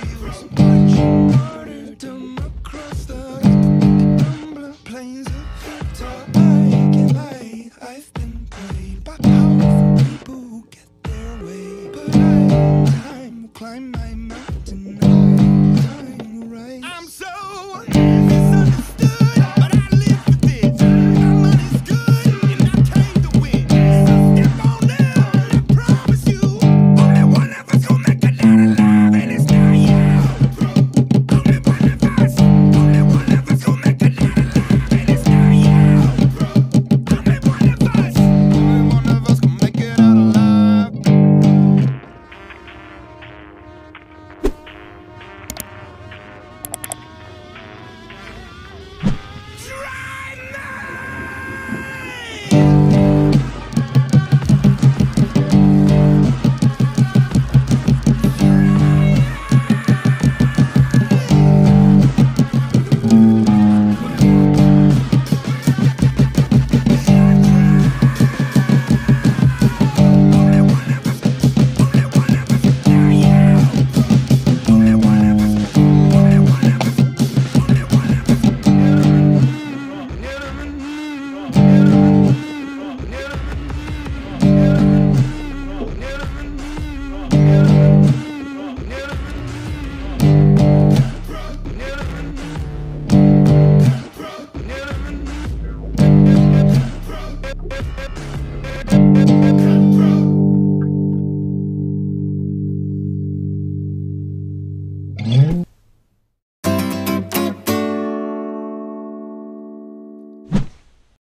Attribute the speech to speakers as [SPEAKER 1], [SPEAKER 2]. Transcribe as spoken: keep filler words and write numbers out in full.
[SPEAKER 1] feels much harder to across the rumbling plains of Victor. I can't lie, I've been played by powerful people who get their way, but I, time will climb my mountain. I, time will rise. I'm so misunderstood, but I live for this. My money's good, and I came to win. So step on down, I promise you. Only one of us gon' make a lot of love, and it's not you. Only one of us, only one of us gon' make a lot of love, and it's not you. Only one of us, only one of us gon' make it out alive. Try